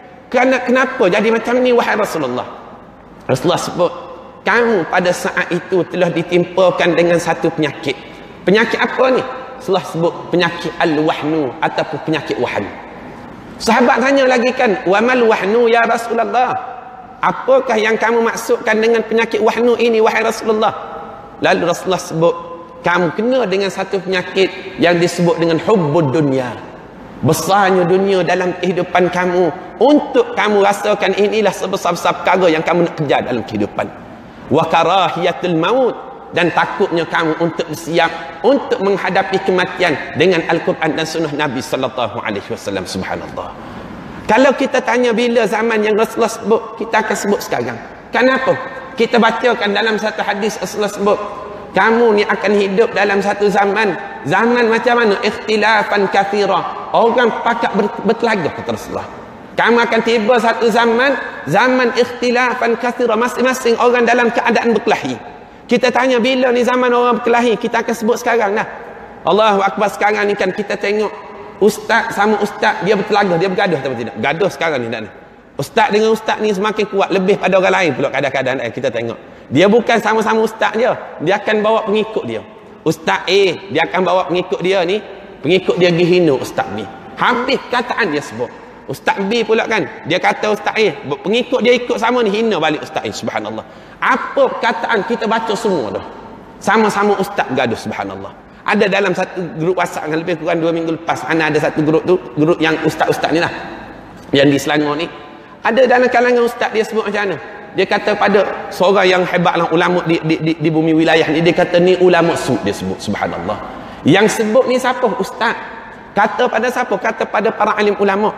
kenapa jadi macam ni wahai Rasulullah? Rasulullah sebut, kamu pada saat itu telah ditimpakan dengan satu penyakit. Penyakit apa ni? Rasulullah sebut penyakit al-wahnu ataupun penyakit wahan. Sahabat tanya lagi, kan, wamal wahnu ya Rasulullah? Apakah yang kamu maksudkan dengan penyakit wahnu ini wahai Rasulullah? Lalu Rasulullah sebut, kamu kena dengan satu penyakit yang disebut dengan hubbud dunya. Besarnya dunia dalam kehidupan kamu, untuk kamu rasakan inilah sebesar-besar perkara yang kamu nak kejar dalam kehidupan. Wa karahiyatul maut, dan takutnya kamu untuk bersiap untuk menghadapi kematian dengan Al-Quran dan sunnah Nabi sallallahu alaihi wasallam. Subhanallah. Kalau kita tanya bila zaman yang Rasulullah sebut, kita akan sebut sekarang. Kenapa? Kita bacakan dalam satu hadis Rasulullah sebut, kamu ni akan hidup dalam satu zaman, zaman macam mana? Ikhtilafan kathira, orang pakat bertelaga, kata Rasulullah. Kamu akan tiba satu zaman, zaman ikhtilafan kathira, masing-masing orang dalam keadaan berkelahi. Kita tanya bila ni zaman orang berkelahi, kita akan sebut sekarang dah. Allahu Akbar. Sekarang ni kan kita tengok ustaz sama ustaz dia bertelaga, dia bergaduh atau tidak? Gaduh sekarang ni dah. Ustaz dengan ustaz ni semakin kuat, lebih pada orang lain pula kadang-kadang eh, kita tengok. Dia bukan sama-sama ustaz dia, dia akan bawa pengikut dia. Ustaz A, dia akan bawa pengikut dia ni, pengikut dia pergi hina ustaz B. Habis kataan dia sebut. Ustaz B pula kan, dia kata ustaz A, pengikut dia ikut sama ni, hina balik ustaz A. Subhanallah. Apa perkataan kita baca semua dah. Sama-sama ustaz gaduh. Subhanallah. Ada dalam satu grup WhatsApp yang lebih kurang dua minggu lepas, ana ada satu grup tu, grup yang ustaz-ustaz ni lah, yang di Selangor ni. Ada dalam kalangan ustaz dia sebut macam mana? Dia kata pada seorang yang hebat lah, ulama di, di, di, di bumi wilayah ni, dia kata ni ulama su, dia sebut. Subhanallah. Yang sebut ni siapa? Ustaz. Kata pada siapa? Kata pada para alim ulama.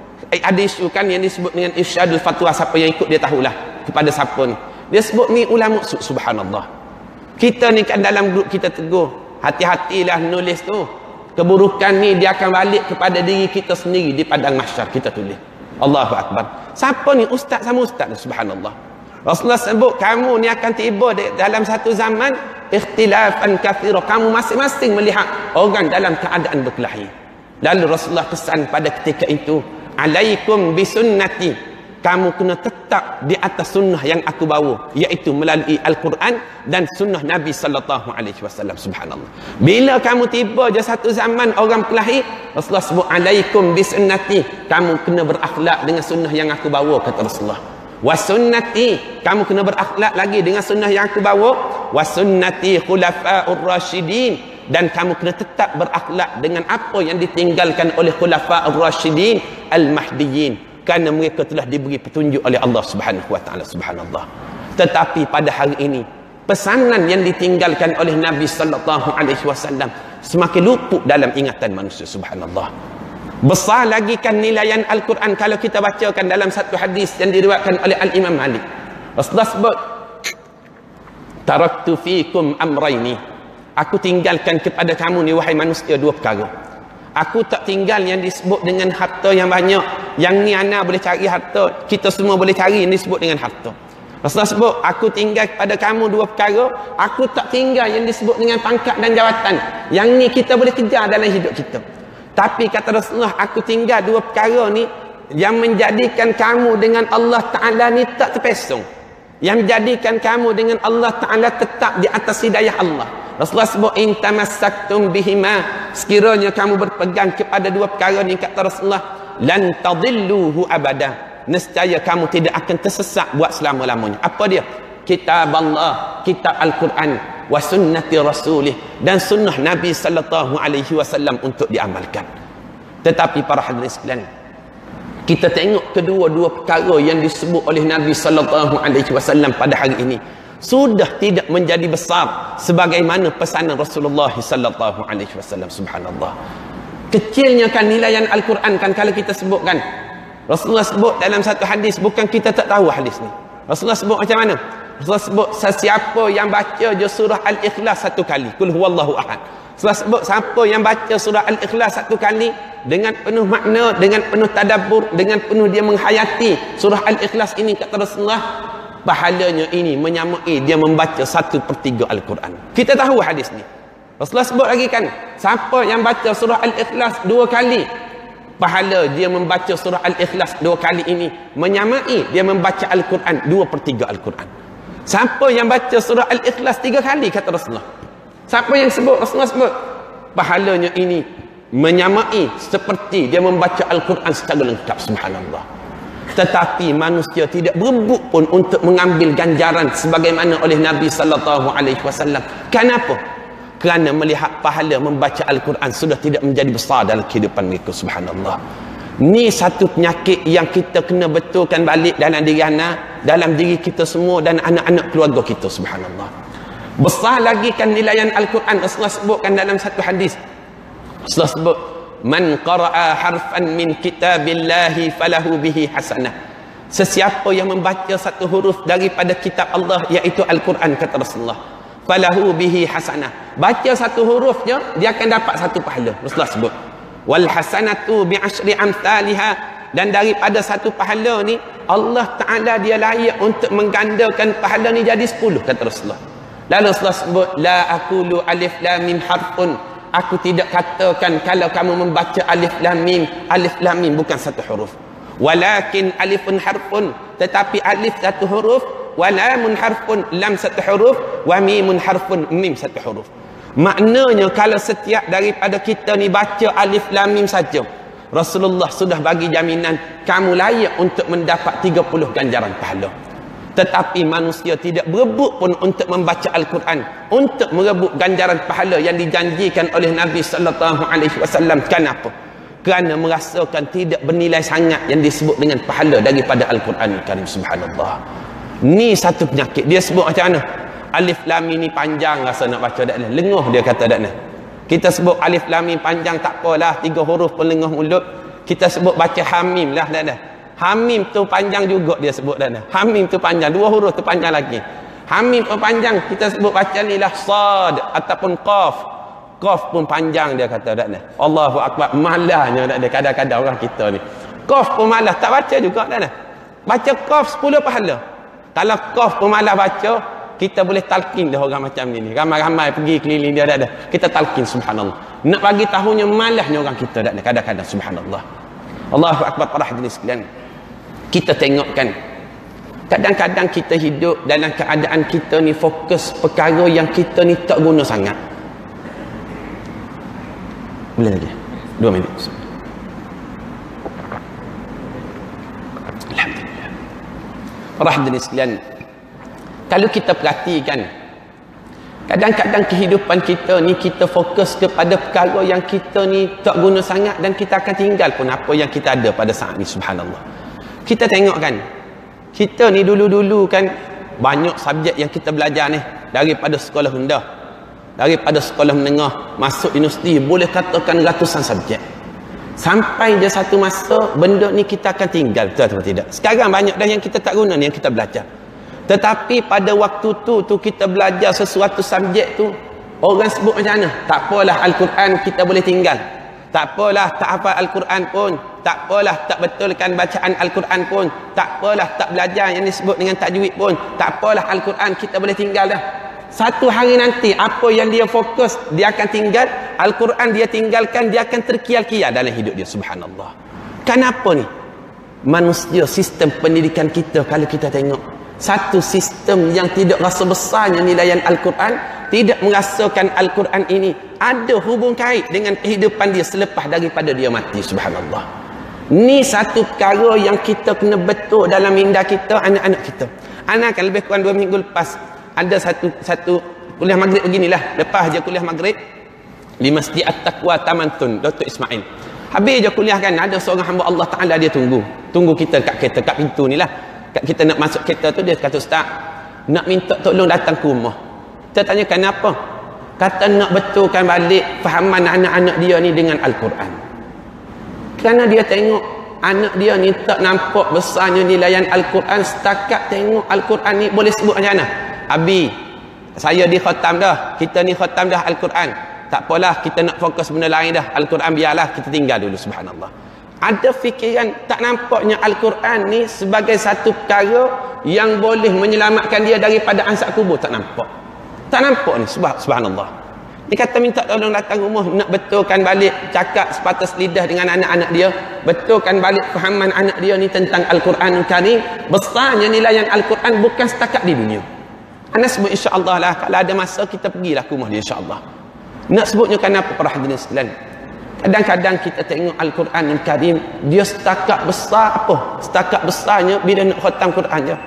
Ada isu kan yang disebut dengan irsyadul fatwa, siapa yang ikut dia tahulah kepada siapa ni. Dia sebut ni ulama su. Subhanallah. Kita ni kan dalam grup kita tegur, hati-hatilah nulis tu, keburukan ni dia akan balik kepada diri kita sendiri di padang mahsyar. Kita tulis. Allahu Akbar. Siapa ni? Ustaz sama ustaz. Subhanallah. Rasulullah sebut kamu ni akan tiba dalam satu zaman ikhtilafan kathira, kamu masing-masing melihat orang dalam keadaan berkelahi. Lalu Rasulullah pesan pada ketika itu, alaikum bisunnati, kamu kena tetap di atas sunnah yang aku bawa, iaitu melalui Al-Quran dan sunnah Nabi sallallahu alaihi wasallam. Subhanallah. Bila kamu tiba je satu zaman orang berkelahi, Rasulullah sebut alaikum bisunnati, kamu kena berakhlak dengan sunnah yang aku bawa, kata Rasulullah. Wa sunnati, kamu kena berakhlak lagi dengan sunnah yang aku bawa. Wa sunnati khulafa'ur rasyidin, dan kamu kena tetap berakhlak dengan apa yang ditinggalkan oleh khulafa'ur rasyidin al-mahdiyyin, kerana mereka telah diberi petunjuk oleh Allah Subhanahu wa taala. Subhanallah. Tetapi pada hari ini, pesanan yang ditinggalkan oleh Nabi sallallahu alaihi wasallam semakin luput dalam ingatan manusia. Subhanallah. Besar lagi kan nilaian Al-Quran kalau kita bacakan dalam satu hadis yang diriwayatkan oleh Al-Imam Malik. Rasulullah sebut, taraktu fikum amraini, aku tinggalkan kepada kamu ni wahai manusia dua perkara. Aku tak tinggal yang disebut dengan harta yang banyak. Yang ni ana boleh cari harta, kita semua boleh cari yang disebut dengan harta. Rasulullah sebut, aku tinggal kepada kamu dua perkara. Aku tak tinggal yang disebut dengan pangkat dan jawatan. Yang ni kita boleh kejar dalam hidup kita. Tapi kata Rasulullah, aku tinggal dua perkara ni yang menjadikan kamu dengan Allah Ta'ala ni tak terpesong, yang menjadikan kamu dengan Allah Ta'ala tetap di atas hidayah Allah. Rasulullah sebut, in tamassaktum bihima, sekiranya kamu berpegang kepada dua perkara ni, kata Rasulullah, lan tadilluhu abada, nescaya kamu tidak akan tersesat buat selama-lamanya. Apa dia? Kitab Allah, kitab Al-Quran, wa sunnati rasulih, dan sunnah Nabi sallallahu alaihi wasallam untuk diamalkan. Tetapi para hadirin sekalian, kita tengok kedua-dua perkara yang disebut oleh Nabi sallallahu alaihi wasallam pada hari ini sudah tidak menjadi besar sebagaimana pesanan Rasulullah sallallahu alaihi wasallam. Subhanallah. Kecilnya kan nilaian Al-Quran kan kalau kita sebutkan. Rasulullah sebut dalam satu hadis, bukan kita tak tahu hadis ni. Rasulullah sebut macam mana? Rasulullah sebut, sesiapa yang baca je surah Al-Ikhlas satu kali, kul huwallahu ahad. Rasulullah sebut, siapa yang baca surah Al-Ikhlas satu kali dengan penuh makna, dengan penuh tadabbur, dengan penuh dia menghayati surah Al-Ikhlas ini, kata Rasulullah, pahalanya ini menyamai dia membaca satu per tiga Al-Quran. Kita tahu hadis ni. Rasulullah sebut lagi kan, siapa yang baca surah Al-Ikhlas dua kali, pahala dia membaca surah Al-Ikhlas dua kali ini menyamai dia membaca Al-Quran dua per tiga Al-Quran. Siapa yang baca surah Al-Ikhlas tiga kali, kata Rasulullah, siapa yang sebut, Rasulullah sebut, pahalanya ini menyamai seperti dia membaca Al-Quran secara lengkap. Subhanallah. Tetapi manusia tidak berebut pun untuk mengambil ganjaran sebagaimana oleh Nabi sallallahu alaihi wasallam. Kenapa? Kerana melihat pahala membaca Al-Quran sudah tidak menjadi besar dalam kehidupan mereka. Subhanallah. Ni satu penyakit yang kita kena betulkan balik dalam diri anak, dalam diri kita semua dan anak-anak keluarga kita. Subhanallah. Besar lagi kan nilaian Al-Quran. Rasulullah sebutkan dalam satu hadis. Rasulullah sebut, man qara'a harfan min kitabillahi falahu bihi hasanah. Sesiapa yang membaca satu huruf daripada kitab Allah, iaitu Al-Quran, kata Rasulullah, falahu bihi hasanah. Baca satu huruf je, dia akan dapat satu pahala. Rasulullah sebut, wal hasanatu bi asyri amsalha. Dan daripada satu pahala ni, Allah Ta'ala dia layak untuk menggandakan pahala ni jadi sepuluh, kata Rasulullah. Lalu Rasulullah sebut, la aqulu alif lam mim harfun. Aku tidak katakan kalau kamu membaca alif lam mim, alif lam mim bukan satu huruf. Walakin alifun harfun, tetapi alif satu huruf, walamun harfun, lam satu huruf, wa mimun harfun, mim satu huruf. Maknanya kalau setiap daripada kita ni baca alif lam mim saja, Rasulullah sudah bagi jaminan kamu layak untuk mendapat tiga puluh ganjaran pahala. Tetapi manusia tidak berebut pun untuk membaca Al-Quran, untuk merebut ganjaran pahala yang dijanjikan oleh Nabi sallallahu alaihi wasallam. Kenapa? Kerana merasakan tidak bernilai sangat yang disebut dengan pahala daripada Al-Quran Al-Karim. Subhanallah. Ni satu penyakit. Dia sebut macam mana? Alif lam mim ni panjang rasa nak baca dak lah. Lenguh dia kata dak nah. Kita sebut alif lam mim panjang tak apalah, tiga huruf pun lenguh mulut. Kita sebut baca hamim lah dak dah. Hamim tu panjang juga dia sebut dak dah. Hamim tu panjang, dua huruf tu panjang lagi. Hamim pun panjang, kita sebut baca ni lah sad ataupun qaf. Qaf pun panjang dia kata dak dah. Allahu akbar, malahnya dak dah kadang-kadang orang kita ni. Qaf pun malah tak baca juga dak dah. Baca qaf sepuluh pahala. Kalau qaf pun malah baca, kita boleh talqin dah orang macam ni ni. Ramai-ramai pergi keliling dia dak dah. Kita talqin, subhanallah. Nak bagi tahunya malahnya orang kita dak dah kadang-kadang, subhanallah. Allahu akbar, para hadirin sekalian. Kita tengokkan, kadang-kadang kita hidup dalam keadaan kita ni fokus perkara yang kita ni tak guna sangat. Boleh lagi? Dua minit. Alhamdulillah. Para hadirin sekalian, kalau kita perhatikan, kadang-kadang kehidupan kita ni kita fokus kepada perkara yang kita ni tak guna sangat, dan kita akan tinggal pun apa yang kita ada pada saat ni, subhanallah. Kita tengok kan, kita ni dulu-dulu kan banyak subjek yang kita belajar ni daripada sekolah rendah, daripada sekolah menengah, masuk universiti, boleh katakan ratusan subjek. Sampai je satu masa benda ni kita akan tinggal, betul atau tidak? Sekarang banyak dah yang kita tak guna ni yang kita belajar. Tetapi pada waktu tu tu kita belajar sesuatu subjek tu, orang sebut macam mana? Tak apalah Al-Quran kita boleh tinggal. Tak apalah tak hafal Al-Quran pun. Tak apalah tak betulkan bacaan Al-Quran pun. Tak apalah tak belajar yang disebut dengan tajwid pun. Tak apalah Al-Quran kita boleh tinggal dah. Satu hari nanti apa yang dia fokus dia akan tinggal. Al-Quran dia tinggalkan, dia akan terkial-kial dalam hidup dia, subhanallah. Kenapa ni? Manusia, sistem pendidikan kita kalau kita tengok, satu sistem yang tidak rasa besarnya nilaian Al-Quran, tidak merasakan Al-Quran ini ada hubung kait dengan kehidupan dia selepas daripada dia mati, subhanallah. Ni satu perkara yang kita kena betul dalam minda kita, anak-anak kita. Anak kan lebih kurang dua minggu lepas ada satu satu kuliah maghrib beginilah. Lepas je kuliah maghrib di Masjid At-Taqwa Tamantun, Doktor Ismail. Habis je kuliah kan, ada seorang hamba Allah Ta'ala dia tunggu. Tunggu kita kat kereta, kat pintu ni lah. Kat kita nak masuk kereta tu, dia kata, Ustaz, nak minta tolong datang ke rumah. Kita tanya kenapa? Kata nak betulkan balik fahaman anak-anak dia ni dengan Al-Quran. Kerana dia tengok anak dia ni tak nampak besarnya nilaian Al-Quran, setakat tengok Al-Quran ni boleh sebut macam mana? Abi, saya di khatam dah, kita ni khatam dah Al-Quran. Tak apalah, kita nak fokus benda lain dah. Al-Quran biarlah, kita tinggal dulu, subhanallah. Ada fikiran tak nampaknya Al-Quran ni sebagai satu perkara yang boleh menyelamatkan dia daripada ansab kubur. Tak nampak. Tak nampak ni, subhanallah. Dia kata minta tolong datang rumah, nak betulkan balik cakap sepatas lidah dengan anak-anak dia, betulkan balik fahaman anak dia ni tentang Al-Quran Al-Karim. Besarnya nilaian Al-Quran bukan setakat di dunia. Anda sebut insya-Allah lah, kalau ada masa kita pergilah ke rumah dia insya-Allah. Nak sebutnya kenapa para hadirin sekalian? Kadang-kadang kita tengok Al-Quran Al-Karim, dia setakat besar apa? Setakat besarnya bila nak khatam Quran je.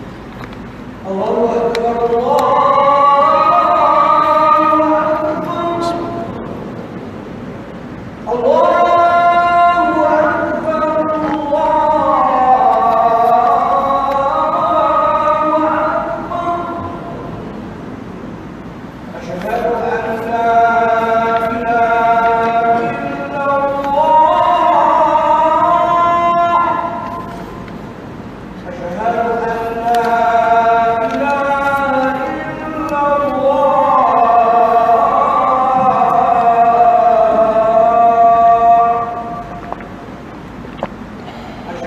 Allahu Akbar, Allahu Akbar.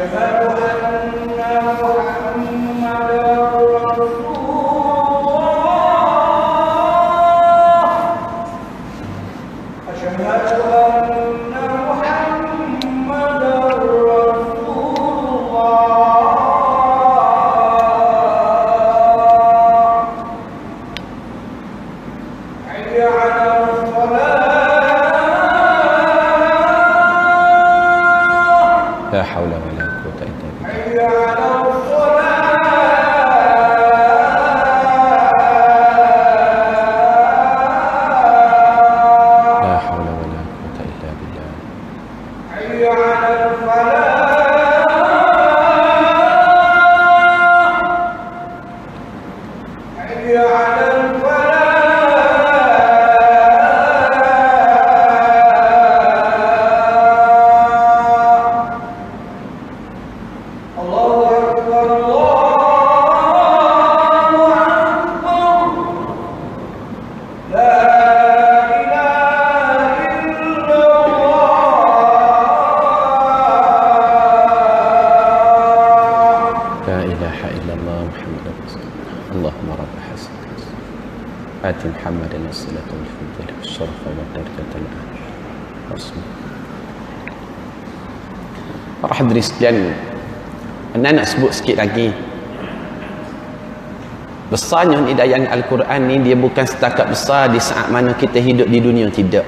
لا حول ولا قوة إلا بالله. لا حول ولا قوة إلا بالله. حي على الفلاح. حي على الفلاح. اللهم رب حسن آت محمدا الصلاة والفضيلة والشرف والدرجة العالية. Para hadirin sekalian, anda nak sebut sikit lagi. Besarnya hidayah Al-Quran ni dia bukan setakat besar di saat mana kita hidup di dunia, tidak.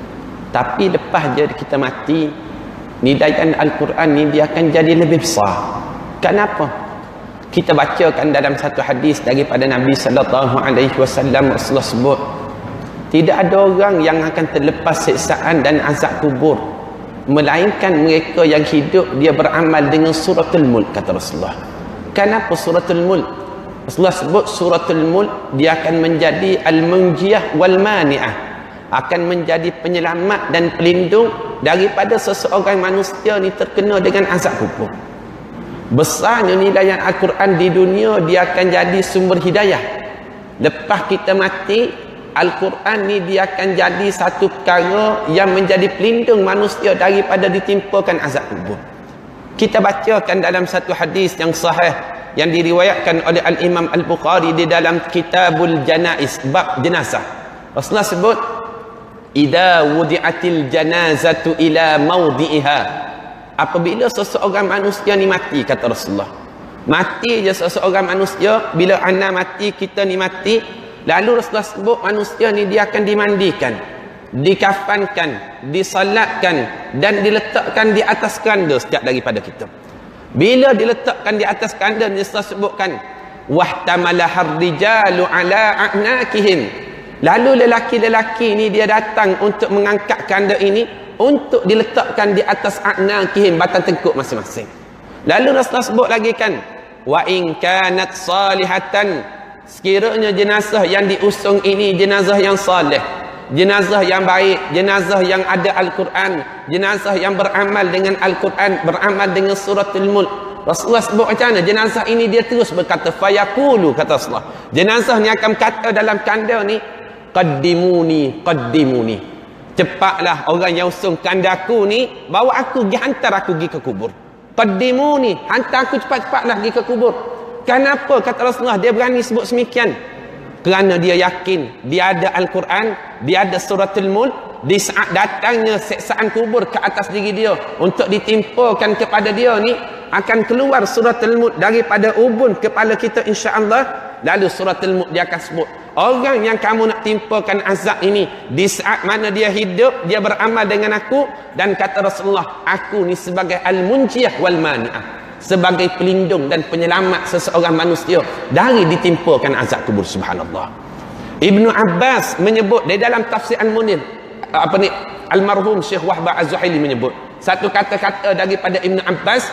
Tapi lepas je kita mati, hidayah Al-Quran ni dia akan jadi lebih besar. Kenapa? Kita bacakan dalam satu hadis daripada Nabi sallallahu alaihi wasallam, Rasulullah sebut, tidak ada orang yang akan terlepas siksaan dan azab kubur melainkan mereka yang hidup dia beramal dengan suratul Mulk, kata Rasulullah. Kenapa suratul Mulk? Rasulullah sebut suratul Mulk dia akan menjadi al-munjiyah wal mani'ah, akan menjadi penyelamat dan pelindung daripada seseorang manusia ni terkena dengan azab kubur. Besarnya nilai Al-Quran di dunia, dia akan jadi sumber hidayah. Lepas kita mati, Al-Quran ni dia akan jadi satu perkara yang menjadi pelindung manusia daripada ditimpakan azab kubur. Kita bacakan dalam satu hadis yang sahih yang diriwayatkan oleh Al-Imam Al-Bukhari di dalam Kitabul Janaiz, bab jenazah. Rasulullah sebut, idza wudi'atil janazatu ila mawdi'iha, apabila seseorang manusia ni mati, kata Rasulullah, mati je seseorang manusia, bila ana mati, kita ni mati, lalu Rasulullah sebut manusia ni dia akan dimandikan, dikafankan, disalatkan dan diletakkan di atas keranda setiap daripada kita. Bila diletakkan di atas keranda, Rasulullah sebutkan, wahtamalahar rijalu ala a'nakihim, lalu lelaki-lelaki ni dia datang untuk mengangkat keranda ini untuk diletakkan di atas a'nakihim, batang tengkuk masing-masing. Lalu Rasulullah sebut lagi kan, wa in kanat salihatan, sekiranya jenazah yang diusung ini jenazah yang salih, jenazah yang baik, jenazah yang ada Al-Quran, jenazah yang beramal dengan Al-Quran, beramal dengan suratul Mulk. Rasulullah sebut macam mana? Jenazah ini dia terus berkata, fayaqulu, kata Rasulullah, jenazah ni akan kata dalam kanda ni, qaddimuni, qaddimuni, cepatlah orang yang usung kandaku ni, bawa aku pergi, hantar aku pergi ke kubur. Qaddimuni, hantar aku cepat-cepatlah pergi ke kubur. Kenapa, kata Rasulullah, dia berani sebut semikian? Kerana dia yakin dia ada Al-Quran, dia ada suratul Mulk. Di saat datangnya siksaan kubur ke atas diri dia untuk ditimpakan kepada dia ni, akan keluar suratul Mulk daripada ubun kepala kita, insya-Allah. Lalu suratul Mulk dia akan sebut, orang yang kamu nak timpakan azab ini, di saat mana dia hidup, dia beramal dengan aku, dan kata Rasulullah, aku ni sebagai al-munjiyah wal mani'ah, sebagai pelindung dan penyelamat seseorang manusia dari ditimpakan azab kubur. Subhanallah. Ibnu Abbas menyebut di dalam tafsir Al-Munir, apa ni, almarhum Syekh Wahbah Az-Zuhaili menyebut satu kata-kata daripada Ibnu Abbas,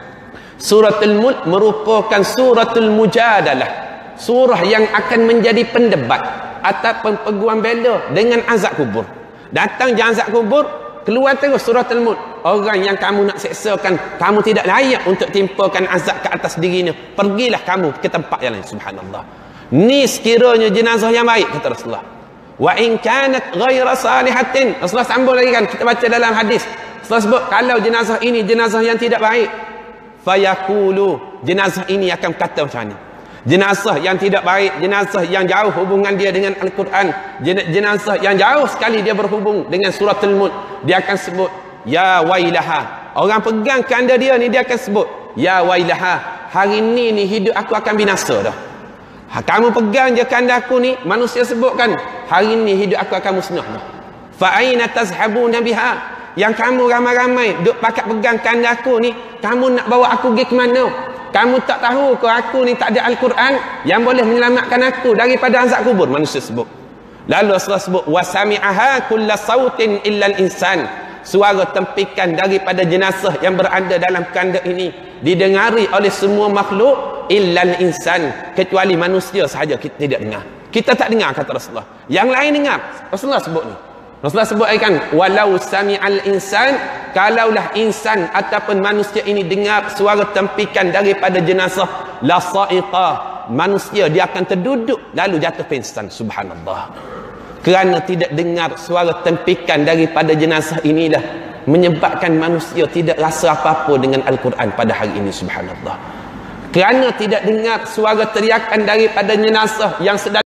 suratul Mulk merupakan suratul mujadalah, surah yang akan menjadi pendebat ataupun peguam bela dengan azab kubur. Datang je azab kubur, keluar terus suratul Mulk, orang yang kamu nak seksakan, kamu tidak layak untuk timpakan azab ke atas dirinya, pergilah kamu ke tempat yang lain. Subhanallah. Ni sekiranya jenazah yang baik, kata Rasulullah. Wa in kanat ghaira salihatin, Rasulullah sambung lagi kan, kita baca dalam hadis, Rasulullah sebut, kalau jenazah ini jenazah yang tidak baik, fayaqulu, jenazah ini akan kata macam ni. Jenazah yang tidak baik, jenazah yang jauh hubungan dia dengan Al-Quran, jenazah yang jauh sekali dia berhubung dengan suratul Mulk, dia akan sebut ya wailaha. Orang pegang kanda dia ni, dia akan sebut ya wailaha, hari ni ni hidup aku akan binasa dah. Ha, kamu pegang je kanda aku ni, manusia sebutkan hari ni hidup aku akan musnah dah. Fa aina tazhabuna biha, yang kamu ramai-ramai duk pakat pegang kanda aku ni, kamu nak bawa aku pergi ke mana? Kamu tak tahu ke aku ni tak ada Al-Quran yang boleh menyelamatkan aku daripada azab kubur? Manusia sebut. Lalu Rasulullah sebut wasami'aha kulla sautin illa al-insan, suara tempikan daripada jenazah yang berada dalam kanda ini didengari oleh semua makhluk illa al-insan, kecuali manusia sahaja kita tidak dengar. Kita tak dengar, kata Rasulullah. Yang lain dengar. Rasulullah sebut ni. Rasulullah sebut kan, walau sami'al insan, kalaulah insan ataupun manusia ini dengar suara tempikan daripada jenazah, la sa'iqah, manusia dia akan terduduk lalu jatuh pingsan. Subhanallah. Kerana tidak dengar suara tempikan daripada jenazah inilah menyebabkan manusia tidak rasa apa-apa dengan Al-Quran pada hari ini. Subhanallah. Kerana tidak dengar suara teriakan daripada jenazah yang sedang